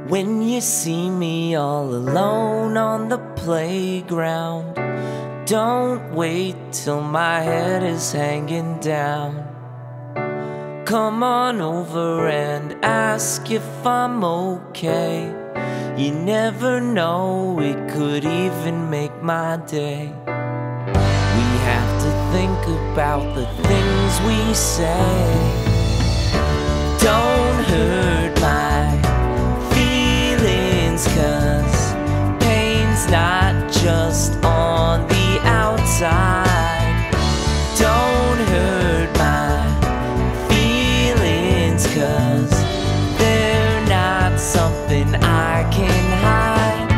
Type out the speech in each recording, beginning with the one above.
When you see me all alone on the playground, don't wait till my head is hanging down. Come on over and ask if I'm okay. You never know, it could even make my day. We have to think about the things we say. Don't hurt my feelings, 'cause pain's not just on the outside. Don't hurt my feelings, 'cause they're not something I can hide.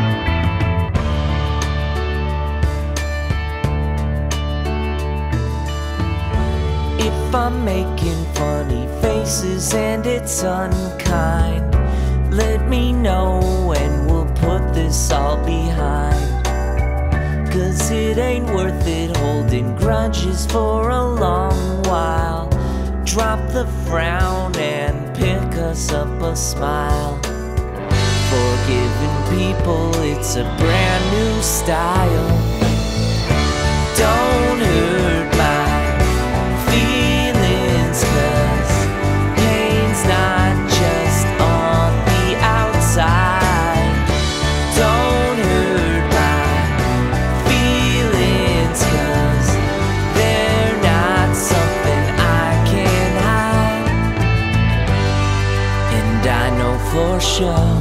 If I'm making funny faces and it's unkind, let me know and we'll put this all behind. 'Cause it ain't worth it holding grudges for a long while. Drop the frown and pick us up a smile. Forgiving people, it's a brand new style. Don't hurt my feelings, 'cause pain's not just on the outside. Don't hurt my feelings, 'cause they're not something I can hide. And I know for sure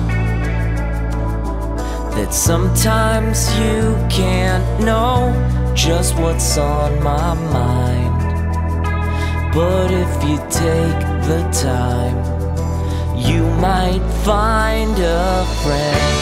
that sometimes you can't know just what's on my mind. But if you take the time, you might find a friend.